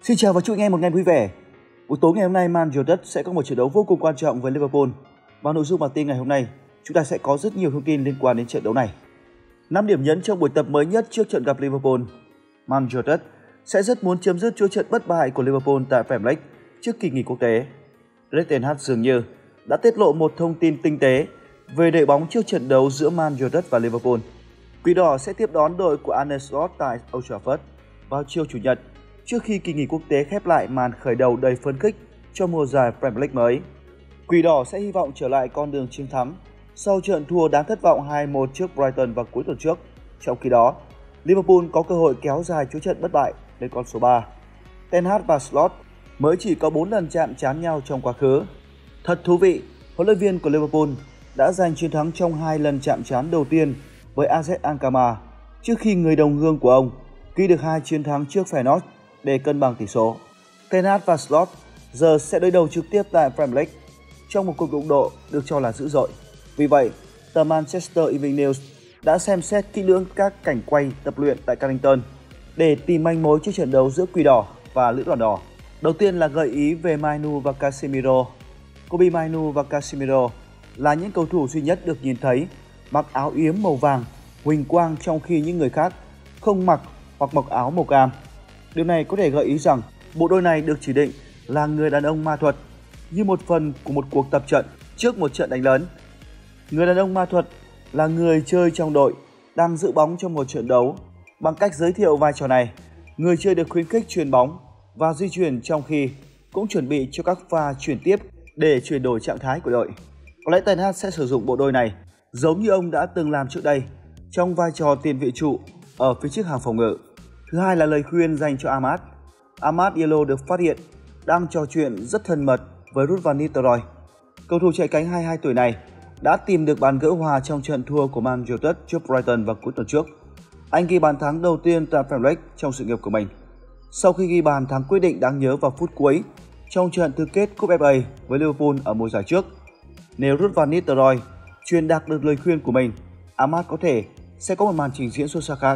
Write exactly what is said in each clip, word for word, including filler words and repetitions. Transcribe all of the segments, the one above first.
Xin chào và chúc anh em một ngày vui vẻ. Buổi tối ngày hôm nay, Man United sẽ có một trận đấu vô cùng quan trọng với Liverpool. Và nội dung bản tin ngày hôm nay, chúng ta sẽ có rất nhiều thông tin liên quan đến trận đấu này. năm điểm nhấn trong buổi tập mới nhất trước trận gặp Liverpool. Man United sẽ rất muốn chấm dứt chuỗi trận bất bại của Liverpool tại Premier League trước kỳ nghỉ quốc tế. Erik ten Hag dường như đã tiết lộ một thông tin tinh tế về đội bóng trước trận đấu giữa Man United và Liverpool. Quỷ đỏ sẽ tiếp đón đội của Arne Slot tại Old Trafford vào chiều Chủ nhật, trước khi kỳ nghỉ quốc tế khép lại màn khởi đầu đầy phấn khích cho mùa giải Premier League mới. Quỷ đỏ sẽ hy vọng trở lại con đường chiến thắng sau trận thua đáng thất vọng hai một trước Brighton vào cuối tuần trước. Trong khi đó, Liverpool có cơ hội kéo dài chuỗi trận bất bại lên con số ba. Ten Hag và Slot mới chỉ có bốn lần chạm trán nhau trong quá khứ. Thật thú vị, huấn luyện viên của Liverpool đã giành chiến thắng trong hai lần chạm trán đầu tiên với a zét Alkmaar trước khi người đồng hương của ông ghi được hai chiến thắng trước Feyenoord để cân bằng tỷ số. Ten Hag và Slot giờ sẽ đối đầu trực tiếp tại Premier League trong một cuộc đụng độ được cho là dữ dội. Vì vậy, tờ Manchester Evening News đã xem xét kỹ lưỡng các cảnh quay tập luyện tại Carrington để tìm manh mối trước trận đấu giữa Quỷ đỏ và Lữ đoàn đỏ. Đầu tiên là gợi ý về Mainu và Casemiro. Kobbie Mainu và Casemiro là những cầu thủ duy nhất được nhìn thấy mặc áo yếm màu vàng, huỳnh quang, trong khi những người khác không mặc hoặc mặc áo màu cam. Điều này có thể gợi ý rằng bộ đôi này được chỉ định là người đàn ông ma thuật như một phần của một cuộc tập trận trước một trận đánh lớn. Người đàn ông ma thuật là người chơi trong đội đang giữ bóng trong một trận đấu. Bằng cách giới thiệu vai trò này, người chơi được khuyến khích chuyền bóng và di chuyển, trong khi cũng chuẩn bị cho các pha chuyển tiếp để chuyển đổi trạng thái của đội. Có lẽ Ten Hag sẽ sử dụng bộ đôi này giống như ông đã từng làm trước đây trong vai trò tiền vệ trụ ở phía trước hàng phòng ngự. Thứ hai là lời khuyên dành cho Amad. Amad Diallo được phát hiện đang trò chuyện rất thân mật với Ruud van Nistelrooy. Cầu thủ chạy cánh hai mươi hai tuổi này đã tìm được bàn gỡ hòa trong trận thua của Man United trước Brighton vào cuối tuần trước. Anh ghi bàn thắng đầu tiên tại Premier League trong sự nghiệp của mình, sau khi ghi bàn thắng quyết định đáng nhớ vào phút cuối trong trận tứ kết Cúp ép a với Liverpool ở mùa giải trước. Nếu Ruud van Nistelrooy truyền đạt được lời khuyên của mình, Amad có thể sẽ có một màn trình diễn xuất sắc khác.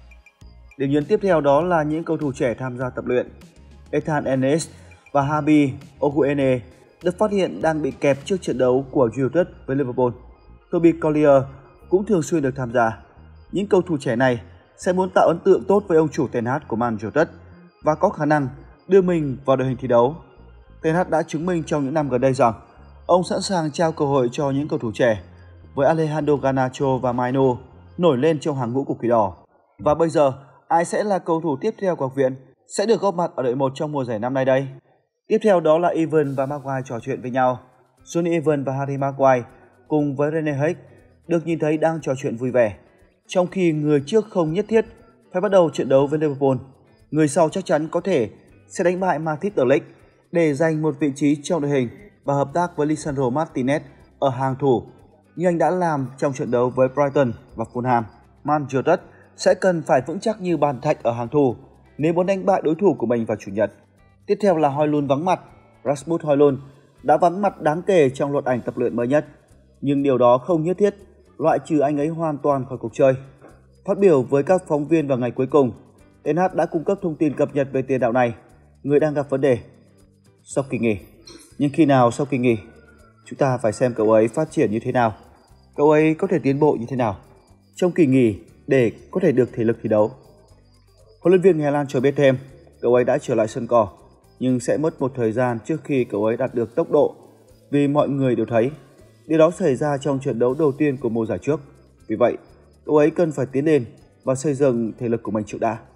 Điểm nhấn tiếp theo đó là những cầu thủ trẻ tham gia tập luyện. Ethan Ennis và Habi Oguene được phát hiện đang bị kẹp trước trận đấu của United với Liverpool. Toby Collier cũng thường xuyên được tham gia. Những cầu thủ trẻ này sẽ muốn tạo ấn tượng tốt với ông chủ Ten Hag của Man United và có khả năng đưa mình vào đội hình thi đấu. Ten Hag đã chứng minh trong những năm gần đây rằng ông sẵn sàng trao cơ hội cho những cầu thủ trẻ, với Alejandro Garnacho và Mainu nổi lên trong hàng ngũ của Quỷ đỏ. Và bây giờ, ai sẽ là cầu thủ tiếp theo của học viện sẽ được góp mặt ở đội một trong mùa giải năm nay đây? Tiếp theo đó là Evans và Maguire trò chuyện với nhau. Jonny Evans và Harry Maguire cùng với Rene Hake được nhìn thấy đang trò chuyện vui vẻ, trong khi người trước không nhất thiết phải bắt đầu trận đấu với Liverpool. Người sau chắc chắn có thể sẽ đánh bại Matthijs de Ligt để giành một vị trí trong đội hình và hợp tác với Lisandro Martinez ở hàng thủ như anh đã làm trong trận đấu với Brighton và Fulham. Man United sẽ cần phải vững chắc như bàn thạch ở hàng thủ nếu muốn đánh bại đối thủ của mình vào Chủ nhật. Tiếp theo là Højlund vắng mặt. Rasmus Højlund đã vắng mặt đáng kể trong loạt ảnh tập luyện mới nhất, nhưng điều đó không nhất thiết loại trừ anh ấy hoàn toàn khỏi cuộc chơi. Phát biểu với các phóng viên vào ngày cuối cùng, Ten Hag đã cung cấp thông tin cập nhật về tiền đạo này, người đang gặp vấn đề sau kỳ nghỉ. Nhưng khi nào sau kỳ nghỉ, chúng ta phải xem cậu ấy phát triển như thế nào, cậu ấy có thể tiến bộ như thế nào trong kỳ nghỉ để có thể được thể lực thi đấu. Huấn luyện viên Hà Lan cho biết thêm, cậu ấy đã trở lại sân cỏ, nhưng sẽ mất một thời gian trước khi cậu ấy đạt được tốc độ, vì mọi người đều thấy điều đó xảy ra trong trận đấu đầu tiên của mùa giải trước. Vì vậy, cậu ấy cần phải tiến lên và xây dựng thể lực của mình trước đã.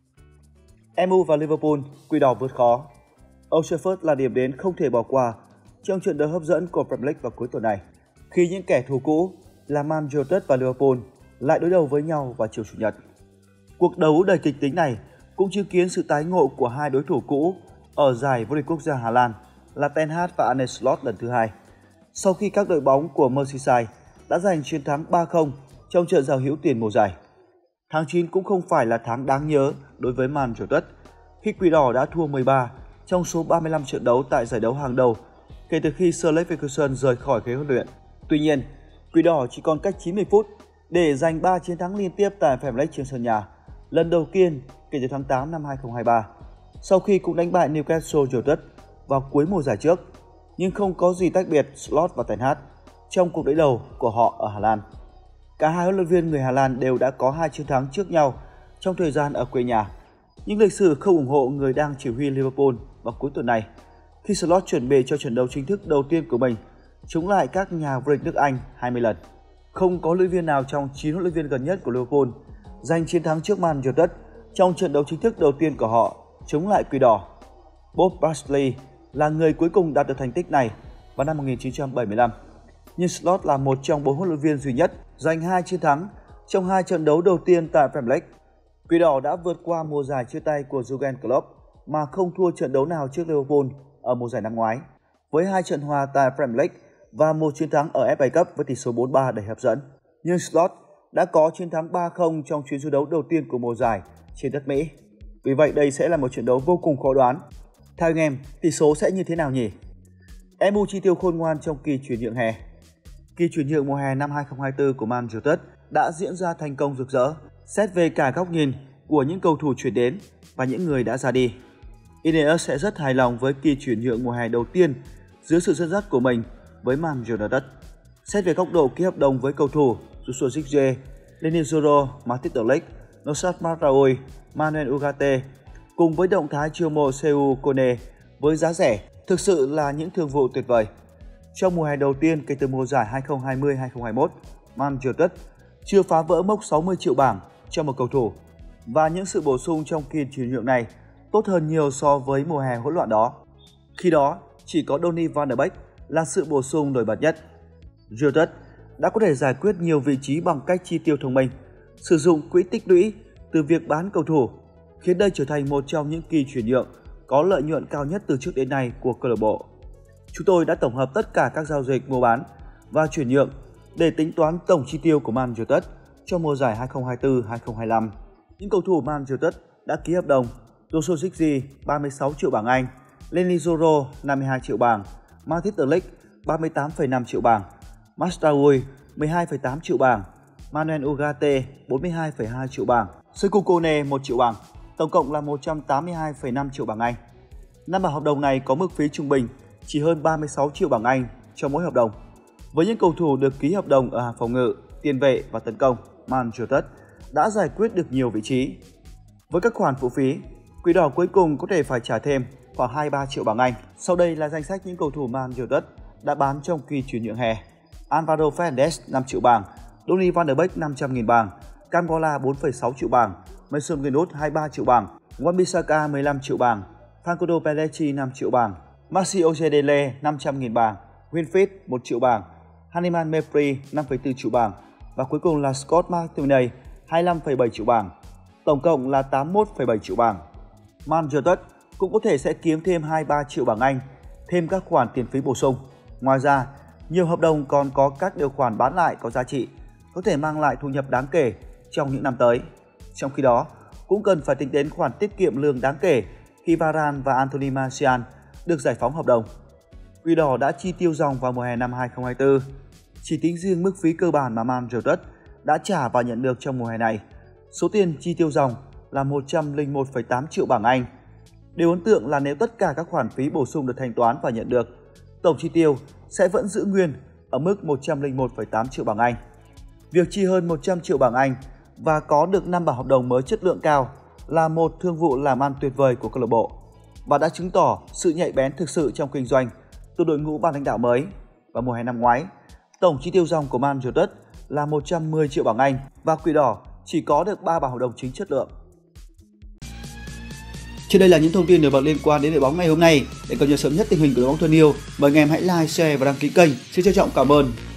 em u và Liverpool, Quỷ đỏ vượt khó. Old Trafford là điểm đến không thể bỏ qua trong trận đấu hấp dẫn của Premier League vào cuối tuần này, khi những kẻ thù cũ là Man United và Liverpool lại đối đầu với nhau vào chiều Chủ nhật. Cuộc đấu đầy kịch tính này cũng chứng kiến sự tái ngộ của hai đối thủ cũ ở giải vô địch quốc gia Hà Lan là Ten Hag và Arne Slot lần thứ hai, sau khi các đội bóng của Merseyside đã giành chiến thắng ba không trong trận giao hữu tiền mùa giải. Tháng chín cũng không phải là tháng đáng nhớ đối với Man United, khi Quỷ đỏ đã thua mười ba trong số ba mươi lăm trận đấu tại giải đấu hàng đầu kể từ khi Sir Alex Ferguson rời khỏi ghế huấn luyện. Tuy nhiên, Quỷ đỏ chỉ còn cách chín mươi phút để giành ba chiến thắng liên tiếp tại Premier League trên sân nhà, lần đầu tiên kể từ tháng tám năm hai không hai ba. sau khi cũng đánh bại Newcastle United vào cuối mùa giải trước, nhưng không có gì tách biệt Slot và Ten Hag trong cuộc đối đầu của họ ở Hà Lan. Cả hai huấn luyện viên người Hà Lan đều đã có hai chiến thắng trước nhau trong thời gian ở quê nhà, nhưng lịch sử không ủng hộ người đang chỉ huy Liverpool vào cuối tuần này khi Slot chuẩn bị cho trận đấu chính thức đầu tiên của mình chống lại các nhà vô địch nước Anh hai mươi lần. Không có huấn luyện viên nào trong chín huấn luyện viên gần nhất của Liverpool giành chiến thắng trước Man United trong trận đấu chính thức đầu tiên của họ chống lại Quỷ Đỏ. Bob Paisley là người cuối cùng đạt được thành tích này vào năm một nghìn chín trăm bảy mươi lăm, nhưng Slot là một trong bốn huấn luyện viên duy nhất giành hai chiến thắng trong hai trận đấu đầu tiên tại Premier League. Quỷ Đỏ đã vượt qua mùa giải chia tay của Jurgen Klopp mà không thua trận đấu nào trước Liverpool ở mùa giải năm ngoái, với hai trận hòa tại Premier League và một chiến thắng ở ép a Cup với tỷ số bốn ba đầy hấp dẫn. Nhưng Slot đã có chiến thắng ba không trong chuyến du đấu đầu tiên của mùa giải trên đất Mỹ. Vì vậy đây sẽ là một trận đấu vô cùng khó đoán. Theo anh em, tỷ số sẽ như thế nào nhỉ? em u chi tiêu khôn ngoan trong kỳ chuyển nhượng hè. Kỳ chuyển nhượng mùa hè năm hai không hai tư của Man United đã diễn ra thành công rực rỡ, xét về cả góc nhìn của những cầu thủ chuyển đến và những người đã ra đi. Ineos sẽ rất hài lòng với kỳ chuyển nhượng mùa hè đầu tiên dưới sự dẫn dắt của mình với Man United. Xét về góc độ ký hợp đồng với cầu thủ Joshua Zirkzee, Leny Yoro, Matthijs de Ligt, Nosat Mazraoui, Manuel Ugarte cùng với động thái chiêu mộ Sekou Kone với giá rẻ thực sự là những thương vụ tuyệt vời. Trong mùa hè đầu tiên kể từ mùa giải hai không hai không hai không hai mốt, Man United chưa phá vỡ mốc sáu mươi triệu bảng cho một cầu thủ và những sự bổ sung trong kỳ chuyển nhượng này tốt hơn nhiều so với mùa hè hỗn loạn đó. Khi đó, chỉ có Donny van der Beek là sự bổ sung nổi bật nhất. United đã có thể giải quyết nhiều vị trí bằng cách chi tiêu thông minh, sử dụng quỹ tích lũy từ việc bán cầu thủ, khiến đây trở thành một trong những kỳ chuyển nhượng có lợi nhuận cao nhất từ trước đến nay của câu lạc bộ. Chúng tôi đã tổng hợp tất cả các giao dịch mua bán và chuyển nhượng để tính toán tổng chi tiêu của Man United cho mùa giải hai không hai tư hai không hai lăm. Những cầu thủ Man United đã ký hợp đồng: Joshua Zirkzee ba mươi sáu triệu bảng Anh, Leny Yoro năm mươi hai triệu bảng, Matthijs de Ligt ba mươi tám phẩy năm triệu bảng, Mazraoui mười hai phẩy tám triệu bảng, Manuel Ugarte bốn mươi hai phẩy hai triệu bảng, Sekou Kone một triệu bảng, tổng cộng là một trăm tám mươi hai phẩy năm triệu bảng Anh. Năm bản hợp đồng này có mức phí trung bình chỉ hơn ba mươi sáu triệu bảng Anh cho mỗi hợp đồng. Với những cầu thủ được ký hợp đồng ở hàng phòng ngự, tiền vệ và tấn công, Man United đã giải quyết được nhiều vị trí. Với các khoản phụ phí, Quỷ Đỏ cuối cùng có thể phải trả thêm khoảng hai mươi ba triệu bảng Anh. Sau đây là danh sách những cầu thủ Man United đã bán trong kỳ chuyển nhượng hè. Alvaro Fernandes năm triệu bảng, Donny van der Beek năm trăm nghìn bảng, Cangola bốn phẩy sáu triệu bảng, Mason Greenwood hai mươi ba triệu bảng, Wan-Bissaka mười lăm triệu bảng, Franco Pellegrini năm triệu bảng, Maxi Ojedele năm trăm nghìn bảng, Winfried một triệu bảng, Haniman Mepri năm phẩy bốn triệu bảng và cuối cùng là Scott McTominay hai mươi lăm phẩy bảy triệu bảng. Tổng cộng là tám mươi mốt phẩy bảy triệu bảng. Man United cũng có thể sẽ kiếm thêm hai mươi ba triệu bảng Anh, thêm các khoản tiền phí bổ sung. Ngoài ra, nhiều hợp đồng còn có các điều khoản bán lại có giá trị, có thể mang lại thu nhập đáng kể trong những năm tới. Trong khi đó, cũng cần phải tính đến khoản tiết kiệm lương đáng kể khi Varane và Anthony Martial được giải phóng hợp đồng. Quỷ Đỏ đã chi tiêu ròng vào mùa hè năm hai không hai tư. Chỉ tính riêng mức phí cơ bản mà Man United đã trả và nhận được trong mùa hè này, số tiền chi tiêu ròng là một trăm lẻ một phẩy tám triệu bảng Anh. Điều ấn tượng là nếu tất cả các khoản phí bổ sung được thanh toán và nhận được, tổng chi tiêu sẽ vẫn giữ nguyên ở mức một trăm lẻ một phẩy tám triệu bảng Anh. Việc chi hơn một trăm triệu bảng Anh và có được năm bản hợp đồng mới chất lượng cao là một thương vụ làm ăn tuyệt vời của câu lạc bộ và đã chứng tỏ sự nhạy bén thực sự trong kinh doanh từ đội ngũ ban lãnh đạo mới. Vào mùa hè năm ngoái, tổng chi tiêu ròng của Man United là một trăm mười triệu bảng Anh và Quỷ Đỏ chỉ có được ba bản hợp đồng chính chất lượng. Trên đây là những thông tin nổi bật liên quan đến đội bóng ngày hôm nay. Để cập nhật sớm nhất tình hình của đội bóng thân yêu, mời anh em hãy like, share và đăng ký kênh. Xin trân trọng cảm ơn.